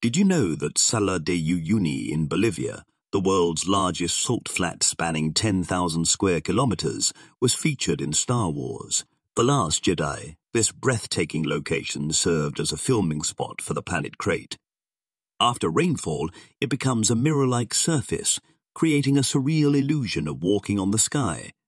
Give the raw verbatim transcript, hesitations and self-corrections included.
Did you know that Salar de Uyuni in Bolivia, the world's largest salt flat spanning ten thousand square kilometers, was featured in Star Wars? The Last Jedi, this breathtaking location served as a filming spot for the planet Crate. After rainfall, it becomes a mirror-like surface, creating a surreal illusion of walking on the sky.